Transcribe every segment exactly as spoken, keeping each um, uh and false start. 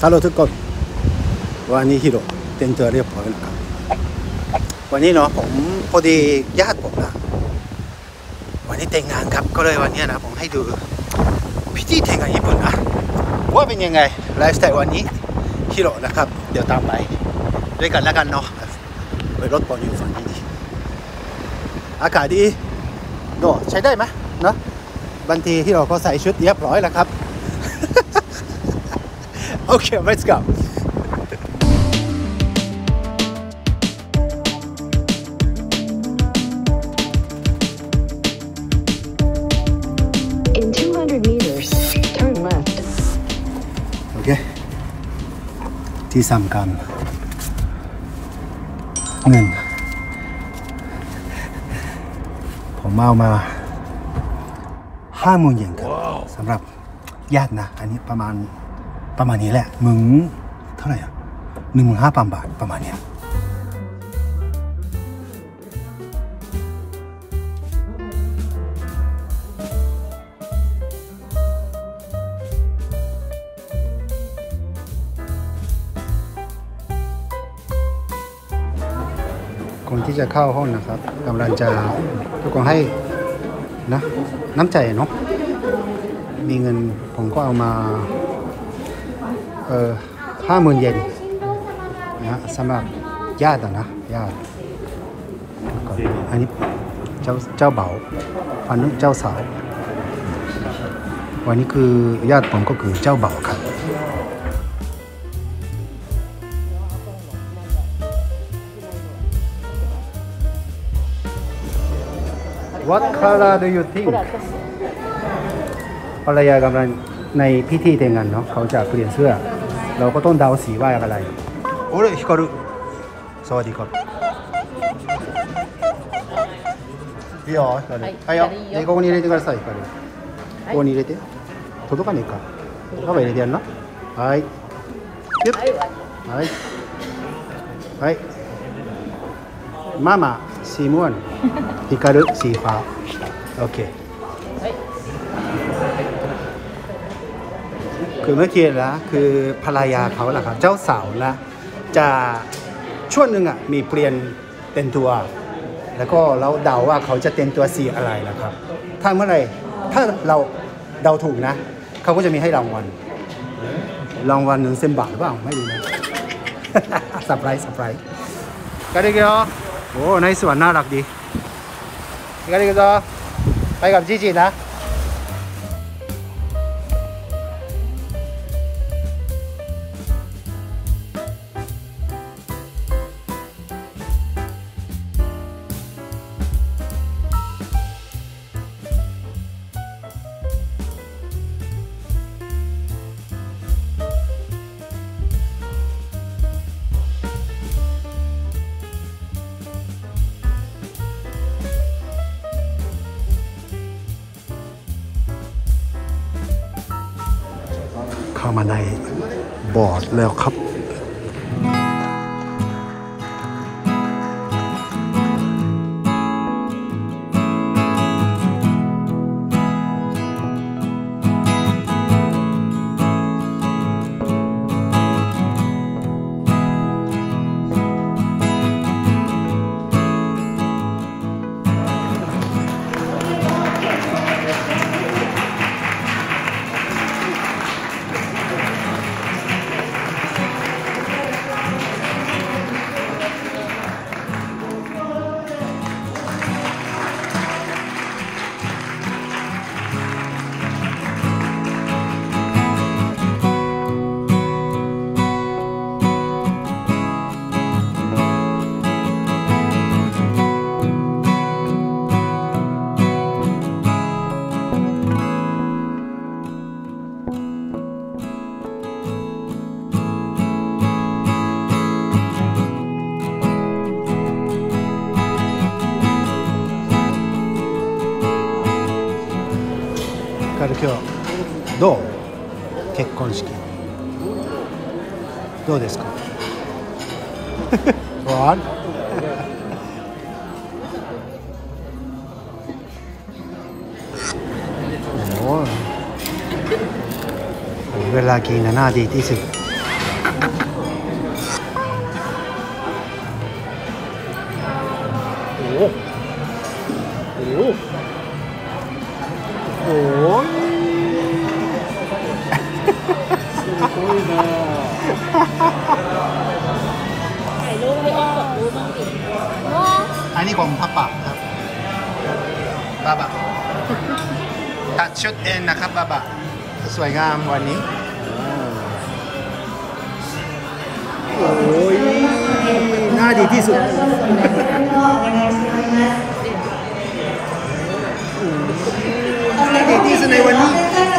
ฮัลโหลทุกคนวันนี้ฮิโร่เต็มตัวเรียบร้อยนะครับวันนี้เนาะผมพอดีญาติผมนะวันนี้แต่งงานครับก็เลยวันนี้นะผมให้ดูพิธีแต่งงานญี่ปุ่นนะว่าเป็นยังไงไลฟ์สไตล์วันนี้ฮิโร่นะครับเดี๋ยวตามไปด้วยกันแล้วกันเนาะไปรถปอนอยู่ฝั่งนี้ดีอากาศดีโดใช้ได้ไหมเนาะบางทีฮิโร่ก็ใส่ชุดเรียบร้อยแล้วครับโอเค let's go In two hundred meters, turn left. โอเคที่สำคัญเงินผมเอามาห้าหมื่นเยนครับสำหรับญาตินะอันนี้ประมาณประมาณนี้แหละมึงเท่าไหร่อ่ะหนึ่งหมื่นห้าพันบาทประมาณเนี้ยคนที่จะเข้าห้องนะครับกำลังจะทุกคนให้นะน้ำใจเนาะมีเงินผมก็เอามาเออห้าหมื่นเยนนะสำหรับญาตินะญาติอันนี้เจ้าเจ้าเบ่าวอันนี้เจ้าสาววันนี้คือญาติผมก็คือเจ้าเบ่าวครับWhat color do you think ภรรยากำลังในพิธีแต่งงานเนาะเขาจะเปลี่ยนเสื้อเราก็ต้องเดาสีว่าอะไรโอ้ยฮิคารุสวัสดีครับいいよヒカルはいよここに入れてくださいヒカルここに入れて届かねえかパパ入れてやるのはいピュッはいはいママสีม่วงฮิคารุสีฟ้าโอเคคือเมื่อกี้แล้วคือภรรยาเขาแหละครับเจ้าสาวนะจะช่วงหนึ่งอ่ะมีเปลี่ยนเต็มตัวแล้วก็เราเดาว่าเขาจะเต็มตัวสีอะไรนะครับถ้าเมื่อไหร่ถ้าเราเดาถูกนะเขาก็จะมีให้รางวัลรางวัลหนึ่งเซนบาทหรือเปล่าไม่รู้นะเซอร์ไพรส์เซอร์ไพรส์กันดีกี่อ๋อโอ้ในสวนน่ารักดีกันดีกี่อ๋อไปกับจีจีนะเข้ามาในบอร์ดแล้วครับ 今日どう結婚式どうですか不安โอ้เวลากินน่าดีที่สุดถ่ายรูปให้อ้อมรูปบ้างดิว้าอันนี้ของพับปะครับบาบะตัดชุดเองนะครับบาบะสวยงามวันนี้โอ้ยหน้าดีที่สุดหน้าดีที่สุดในวันนี้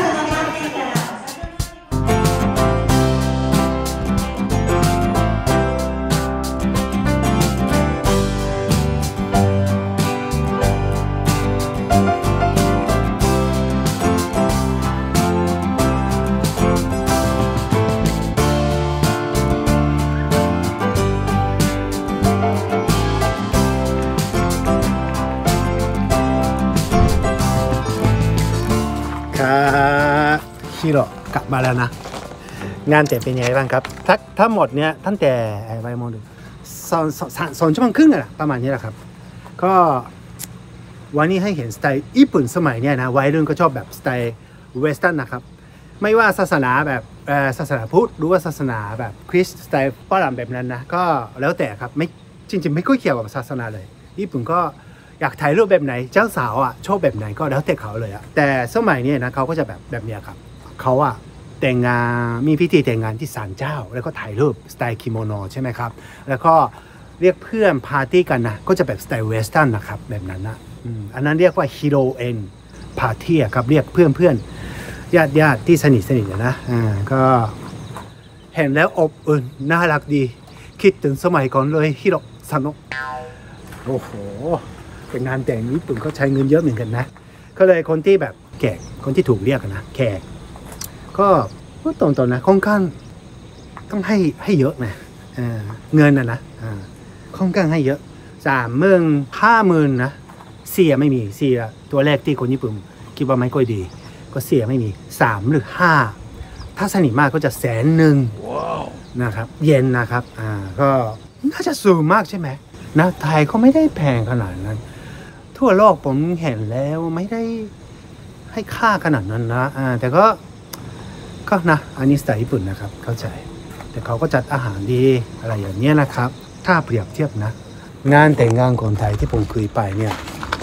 ฮิโร่กลับมาแล้วนะงานแต่เป็นยังไงบ้างครับทั้งทั้งหมดเนี้ยตั้งแต่ไปโมงดูสองสองสองชั่วโมงครึ่งอะประมาณนี้แหละครับก็วันนี้ให้เห็นสไตล์ญี่ปุ่นสมัยเนี้ยนะวัยรุ่นก็ชอบแบบสไตล์เวสเทิร์นนะครับไม่ว่าศาสนาแบบศาสนาพุทธหรือว่าศาสนาแบบคริสต์สไตล์ฝรั่งแบบนั้นนะก็แล้วแต่ครับไม่จริงๆไม่ค่อยเกี่ยวกับศาสนาเลยญี่ปุ่นก็อยากถ่ายรูปแบบไหนเจ้าสาวอ่ะชอบแบบไหนก็แล้วแต่เขาเลยอ่ะแต่สมัยนี้นะเขาก็จะแบบแบบเนี้ยครับเขาอ่ะแต่งงานมีพิธีแต่งงานที่ศาลเจ้าแล้วก็ถ่ายรูปสไตล์กิโมโนใช่ไหมครับแล้วก็เรียกเพื่อนปาร์ตี้กันนะก็จะแบบสไตล์เวสเทิร์นนะครับแบบนั้นนะอันนั้นเรียกว่าฮิโรเอ็นปาร์ตี้ครับเรียกเพื่อนเพื่อนญาติญาติที่สนิทสนิทนะอ่าก็เห็นแล้วอบอุ่นน่ารักดีคิดถึงสมัยก่อนเลยฮิโรซานโนะโอ้โหเป็นงานแต่งญี่ปุ่นก็ใช้เงินเยอะเหมือนกันนะก็เลยคนที่แบบแขกคนที่ถูกเรียกนะแขกก็พูดตรงๆนะค่อนข้างต้องให้ให้เยอะนะเงินนะนะค่อนข้างให้เยอะสามหมื่นห้าหมื่นนะเสียไม่มีเสียตัวแรกที่คนญี่ปุ่นคิดว่าไม่ค่อยดีก็เสียไม่มีสามหรือห้าถ้าสนิทมากก็จะแสนหนึ่งนะครับเย็นนะครับอ่าก็น่าจะสูงมากใช่ไหมนะไทยเขาไม่ได้แพงขนาดนั้นทั่วโลกผมเห็นแล้วไม่ได้ให้ค่าขนาดนั้นนะอ่าแต่ก็ก็นะอันนี้สไตล์ญี่ปุ่นนะครับเข้าใจแต่เขาก็จัดอาหารดีอะไรอย่างเงี้ยนะครับถ้าเปรียบเทียบนะงานแต่งงานคนไทยที่ผมเคยไปเนี่ย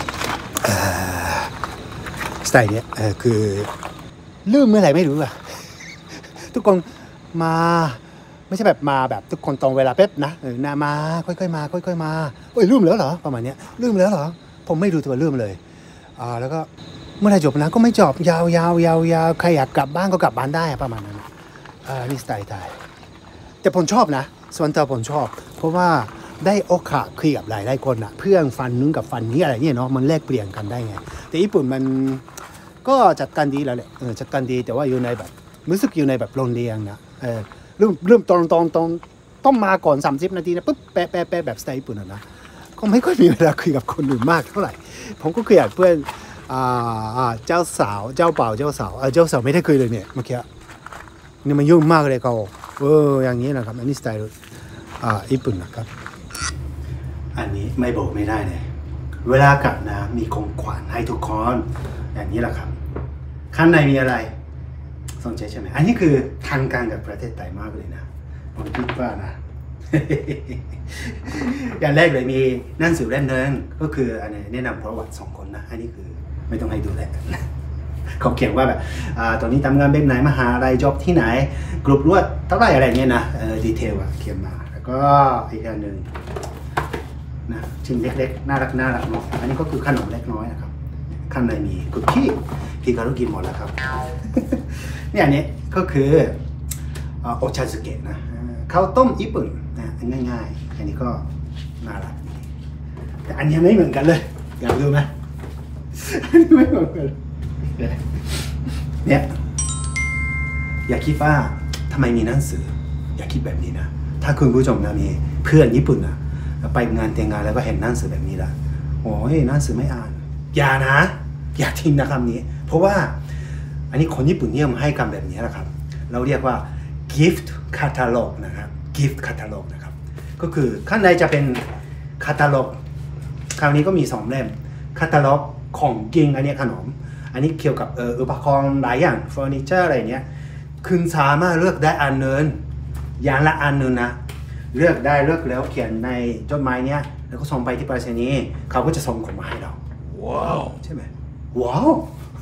สไตล์เนี้ยคือลืมเมื่อไหร่ไม่รู้อะทุกคนมาไม่ใช่แบบมาแบบทุกคนตรงเวลาเป๊ะนะเออนามาค่อยๆมาค่อยๆมาโอ้ยลืมแล้วเหรอประมาณเนี้ยลืมแล้วเหรอผมไม่รู้ตัวลืมเลยอ่าแล้วก็เมื่อไหร่จบนะก็ไม่จบยาวยาวยาวยาวใครอยากกลับบ้านก็กลับบ้านได้ประมาณนั้นอ่านี่สไตล์ไทยแต่ผมชอบนะส่วนตัวผมชอบเพราะว่าได้โอกาสคุยกับหลายหลายคนอะเพื่อนฟันนู้นกับฟันนี้อะไรเนี่ยเนาะมันแลกเปลี่ยนกันได้ไงแต่ญี่ปุ่นมันก็จัดการดีแล้วแหละเออจัดการดีแต่ว่าอยู่ในแบบรู้สึกอยู่ในแบบโรงเรียนนะเออเริ่มเริ่มตอนตอนตอนต้องมาก่อนสามสิบนาทีนะปุ๊บแปะแปะแปะแบบสไตล์ญี่ปุ่นนะก็ไม่ค่อยมีเวลาคุยกับคนอื่นมากเท่าไหร่ผมก็คุยกับเพื่อนอ่าเจ้าสาวเจ้าบ่าวเจ้าสาวเออเจ้าสาวไม่ได้คุยเลยเนี่ยเมื่อกี้นี่มันยุ่งมากเลยเขาเอออย่างนี้นะครับอันนี้สไตล์อ่าญี่ปุ่นนะครับอันนี้ไม่บอกไม่ได้เลยเวลากลับนะมีของขวัญให้ทุกคนอย่างนี้แหละครับข้างในมีอะไรสนใจใช่ไหมอันนี้คือทางการกับประเทศไทยมากเลยนะผมคิดว่านะ อย่างแรกเลยมีหนังสือเล่มนึงก็คืออันนี้แนะนำประวัติสองคนนะอันนี้คือไม่ต้องให้ดูแลเขาเขียนว่าแบบตอนนี้ทำงานแบบไหนมหาอะไรจ็อบที่ไหนกลุ่มรวดเท่าไหร่อะไรเงี้ยนะดีเทลอะเขียนมาแล้วก็อีกอันหนึ่งนะชิ้นเล็กๆน่ารักน่ารักเนาะอันนี้ก็คือขนมเล็กน้อยนะครับข้างในมีคุกกี้พี่ก็รู้กินหมดแล้วครับ เนี่ยอันนี้ก็คือโอชาสึเกะนะข้าวต้มญี่ปุ่นนะง่ายๆอันนี้ก็น่ารักแต่อันนี้ไม่เหมือนกันเลยอยากดูไหมอันนี้ไม่เหมือนกันเนี่ยอย่าคิดว่าทำไมมีหนังสืออย่าคิดแบบนี้นะถ้าคุณผู้ชมนะมีเพื่อนญี่ปุ่นนะไปงานแต่งงานแล้วก็เห็นหนังสือแบบนี้ละโอ้ยหนังสือไม่อ่านอย่านะอย่าทิ้งนะคำนี้เพราะว่าอันนี้คนญี่ปุ่นเนี่ยมันให้คำแบบนี้แหละครับเราเรียกว่า gift catalog นะครับ gift catalog นะครับก็คือข้างในจะเป็นคาตาล็อกคราวนี้ก็มีสองเล่มคาตาล็อกของกินอันนี้ขนมอันนี้เกี่ยวกับเอออุปกรณ์หลายอย่างเฟอร์นิเจอร์อะไรเนี้ยคุณสามารถเลือกได้อันเนินอย่างละอันนึงนะเลือกได้เลือกแล้วเขียนในจดหมายเนี้ยแล้วก็ส่งไปที่ไปรษณีย์เขาก็จะส่งของมาให้เราว้าวใช่ไหมว้าว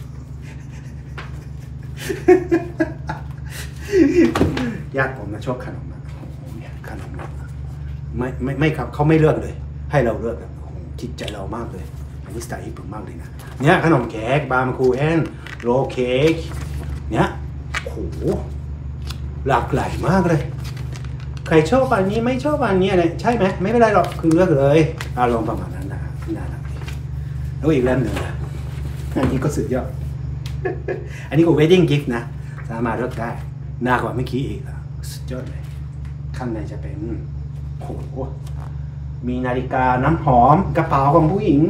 ญาติผมนะชอบขนมนะเนี่ยขนมนะไม่ไม่ไม่ครับเขาไม่เลือกเลยให้เราเลือกแบบคิดใจเรามากเลยอันนี้สไตล์ญี่ปุ่นมากเลยนะเนี่ยขนมเค้กบาร์มคูเฮนโรลเค้กเนี่ยโหหลากหลายมากเลยใครชอบอันนี้ไม่ชอบอันนี้อะไรใช่ไหมไม่เป็นไรหรอกคือเลือกเลยอารมณ์ประมาณนั้นนะน่ารักดีแล้วอีกเล่มหนึ่งนะอันนี้ก็สุดยอด อันนี้ก็ wedding gift นะสามารถเลือกได้น่ากว่าเมื่อกี้อีกอะสุดยอดเลยข้างในจะเป็นโหมีนาฬิกาน้ำหอมกระเป๋าของผู้หญิง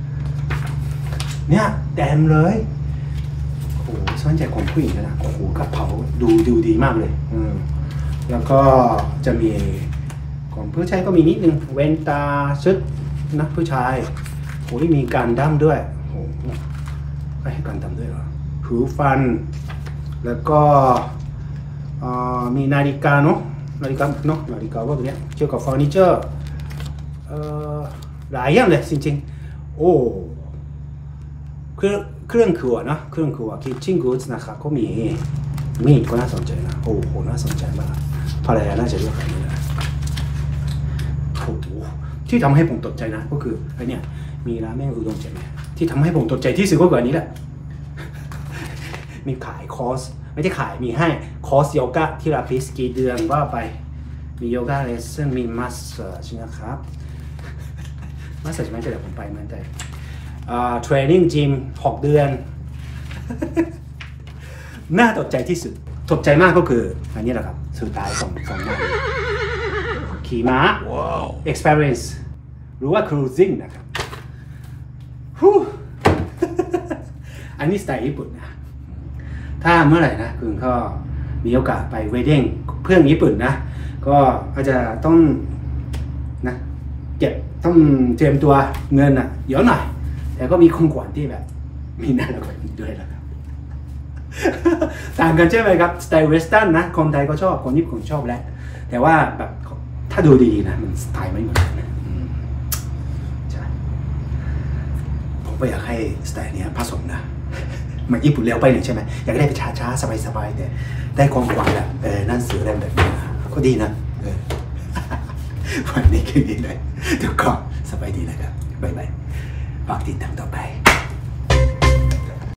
เนี่ยเต็มเลยโอ้โหส่วนใหญ่ของผู้หญิงนะโอ้โหกระเป๋าดูดูดีมากเลยอืมแล้วก็จะมีของผู้ชายก็มีนิดนึงเวนตาชุดนะผู้ชายโอ้ยมีการดั้มด้วยโอ้โหให้การดั้มด้วยเหรอหูฟันแล้วก็มีนาฬิกาเนาะนาฬิกาเนาะนาฬิกาว่าตัวเนี้ยเกี่ยวกับเฟอร์นิเจอร์หลายอย่างเลยจริงๆโอ้เครื่องเครื่องครัวนะเครื่องครัว kitchen goods นะครับก็มีมีดก็น่าสนใจนะโอ้โหน่าสนใจมากภรรยาน่าจะเลือกแบบนี้นะโอ้โหที่ทำให้ผมตกใจนะก็คือไอเนี่ยมีร้านแม่อุดมใช่ไหมที่ทำให้ผมตกใจที่สุดก็คืออันนี้แหละ มีขายคอร์สไม่ใช่ขายมีให้คอร์สโยคะที่ราพิสกี่เดือนว่าไปมีโยคะเลสเซ่นมีมัสเซอร์ใช่ไหมครับมัสเซอร์ใช่ไหมเดี๋ยวผมไปมันใจเทรนนิ่งจิมหกเดือน น่าตกใจที่สุดตกใจมากก็คืออันนี้แหละครับสุดท้ายสองสองงานขี่ม้า wow. experience หรือว่า cruising นะครับ อันนี้สไตล์ญี่ปุ่นนะถ้าเมื่อไหร่นะคุณก็มีโอกาสไป wedding เพื่อนญี่ปุ่นนะก็อาจจะต้องนะเก็บต้องเตรียมตัวเงินอ่ะเยอะหน่อยแต่ก็มีของขวัญที่แบบมีน่ารักด้วยนะครับ ต่างกันใช่ไหมครับสไตล์เวสเทิร์นนะคนไทยก็ชอบคนญี่ปุ่นชอบแหละแต่ว่าแบบถ้าดูดีๆนะมันสไตล์ไม่เหมือนกันนะใช่ผมก็อยากให้สไตล์นี้ผสมนะมันญี่ปุ่นเร็วไปหนึ่งใช่ไหมอยากได้ไปช้าๆสบายๆแต่ได้ของขวัญแบบเออนั่นสื่อเล่มแบบนี้ก็ดีนะเออ วันนี้แค่นี้เลยทุกคนสบายดีนะครับบ๊ายบายฝากติดตามต่อไป